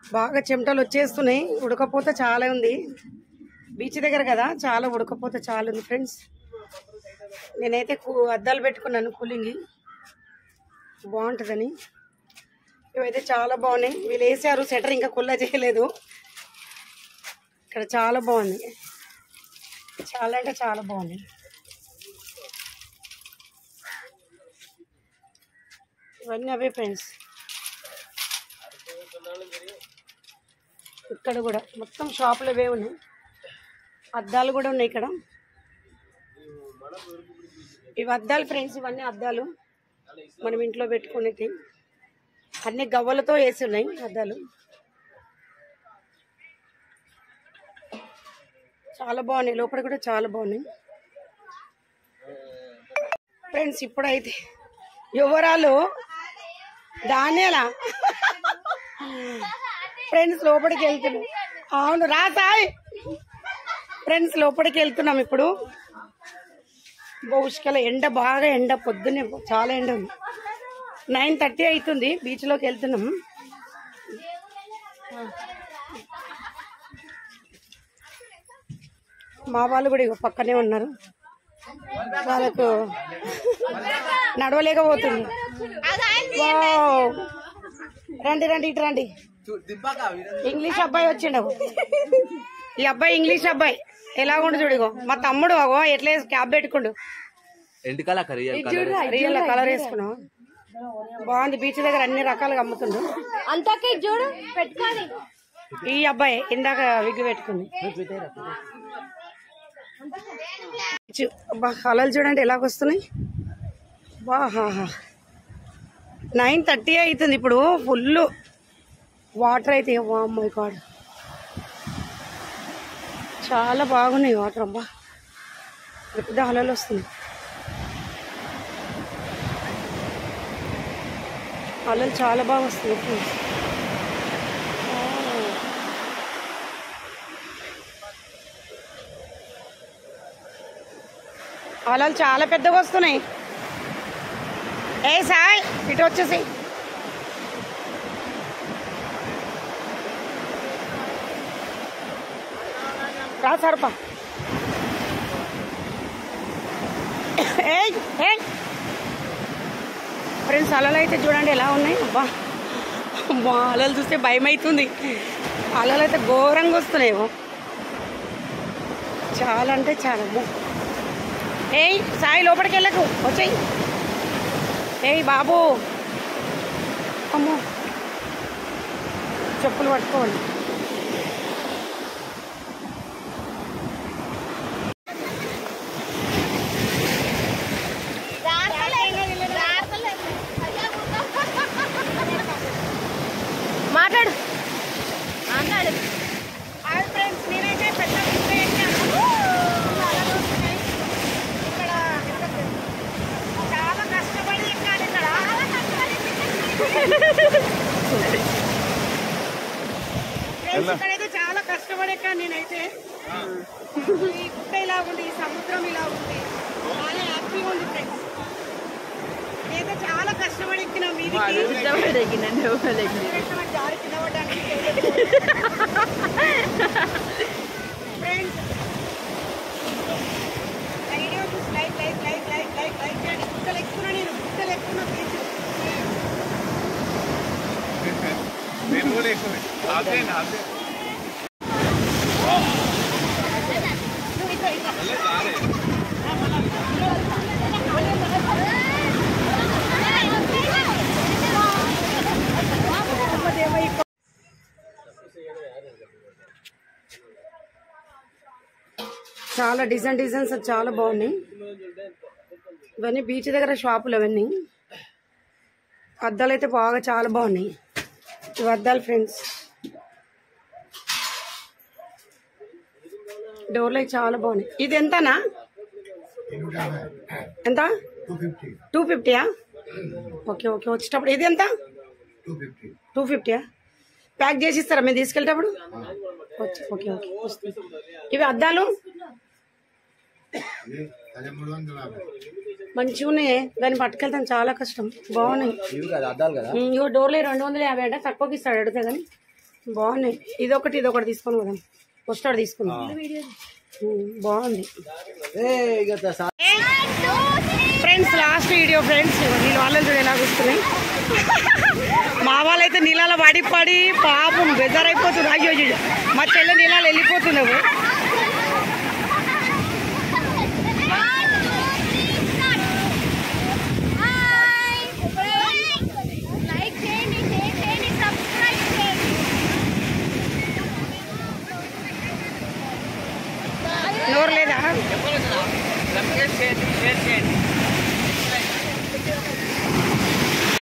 బాగా చెమటలు వచ్చేస్తున్నాయి, ఉడకపోతే చాలా ఉంది. బీచ్ దగ్గర కదా, చాలా ఉడకపోతే చాలా ఉంది ఫ్రెండ్స్. నేనైతే అద్దాలు పెట్టుకున్నాను కూలింగ్ బాగుంటుందని. ఇవైతే చాలా బాగున్నాయి. వీళ్ళు వేసారు సెటర్, ఇంకా కుల్లా చేయలేదు. ఇక్కడ చాలా బాగుంది, చాలా అంటే చాలా బాగుంది. ఇవన్నీ అవే ఫ్రెండ్స్. ఇక్కడ కూడా మొత్తం షాపులు అవే ఉన్నాయి. అద్దాలు కూడా ఉన్నాయి ఇక్కడ. ఇవి అద్దాలు ఫ్రెండ్స్, ఇవన్నీ అద్దాలు మనం ఇంట్లో పెట్టుకునేది. అన్ని గవ్వలతో వేసి ఉన్నాయి అద్దాలు. చాలా బాగున్నాయి, లోపల కూడా చాలా బాగున్నాయి ఫ్రెండ్స్. ఇప్పుడైతే యువరాలు దానిలా ఫ్రెండ్స్ లోపలికి వెళ్తున్నాం. అవును రా సాయి. ఫ్రెండ్స్ లోపలికి వెళ్తున్నాం ఇప్పుడు. ఉష్కల ఎండ, బాగా ఎండ, పొద్దున్నే చాలా ఎండ ఉంది. 9:30 అవుతుంది. బీచ్లోకి వెళ్తున్నాం. మా వాళ్ళు కూడా ఇక పక్కనే ఉన్నారు. వాళ్ళకు నడవలేకపోతుంది. రండి రండి, ఇటు రండి. ఇంగ్లీష్ అబ్బాయి వచ్చిండు. ఈ అబ్బాయి ఇంగ్లీష్ అబ్బాయి ఎలా ఉండు చూడిగో. మా తమ్ముడు అగో ఎట్లా క్యాబ్ పెట్టుకుండు. రియల్ కలర్ వేసుకున్నావు, బాగుంది. బీచ్ దగ్గర అన్ని రకాలుగా అమ్ముతుండు. అంతకే చూడు పెట్టుకోండి. ఈ అబ్బాయి ఇందాక విగ్గు పెట్టుకుంది. కలర్లు చూడండి ఎలాగొస్తున్నాయి. బాహా 9:30 అవుతుంది ఇప్పుడు. ఫుల్ వాటర్ అయితే, మై గాడ్ చాలా బాగున్నాయి వాటర్. అబ్బా పెద్ద అలలు వస్తున్నాయి. అలలు చాలా బాగా వస్తున్నాయి ఫ్రెండ్స్. అలలు చాలా పెద్దగా వస్తున్నాయి. ఏ సాయ్ ఇటు వచ్చేసి. రా సరపా. ఫ్రెండ్స్ అలలు అయితే చూడండి ఎలా ఉన్నాయి. అబ్బా అలలు చూస్తే భయం అవుతుంది. అలలు అయితే ఘోరంగా వస్తున్నాయేమో, చాలా అంటే చాలా. ఏయ్ సాయి లోపలికి వెళ్ళకు, వచ్చేయి. ఏయ్ బాబు, అమ్మో చెప్పులు పట్టుకోండి. మాట్లాడు అన్నాడు. ఫ్రెండ్స్ నేనైతే పెద్ద ఇక్కడ చాలా కష్టపడి ఎక్కాలి. ఇక్కడ ఫ్రెండ్స్ ఇక్కడైతే చాలా కష్టపడి ఎక్కాను నేనైతే. ఈ గుట్ట ఇలా ఉంది, ఈ సముద్రం ఇలా ఉంది, చాలా హ్యాపీగా ఉంది ఫ్రెండ్స్. నేనైతే చాలా కష్టపడి ఎక్కినా మీదికి. జారి కింద పడ్డానికి ఫ్రెండ్స్. వీడియో చూసి లైక్ చేయండి. గుట్టలు ఎక్కుతున్నా, నేను గుట్టలు ఎక్కుతున్నా బీచ్. చాలా డిజైన్స్ చాలా బాగున్నాయి. ఇవన్నీ బీచ్ దగ్గర షాపులు. అవన్నీ అద్దాలు అయితే బాగా చాలా బాగున్నాయి. ఇవి అద్దాలు ఫ్రెండ్స్. డోర్లు అయితే చాలా బాగున్నాయి. ఇది ఎంతనా? ఎంత? 250. Okay okay. వచ్చేటప్పుడు ఇది ఎంత? 250. ప్యాక్ చేసి ఇస్తారా మేము తీసుకెళ్ళేటప్పుడు? Okay okay. ఇవి అద్దాలు మంచిగా ఉన్నాయి. దాన్ని పట్టుకెళ్తాం చాలా కష్టం. బాగున్నాయి. ఇగో డోర్లే 250 అంట. తక్కువకి ఇస్తాడు అడిగితే కానీ బాగున్నాయి. ఇదొకటి తీసుకొని పోదాం. వస్తాడు తీసుకుందాం. బాగుంది ఫ్రెండ్స్. Last video friends. నీళ్ళ వాళ్ళని చూడ ఎలా కూస్తున్నాయి. మా వాళ్ళైతే నీళ్ళలో పడి పడి పాపం బెజరైపోతుంది. అయ్యో మా చెల్లె నీళ్ళలో వెళ్ళిపోతున్నావు. నోరు లేదా? సబ్స్క్రైబ్ చేయండి, షేర్ చేయండి.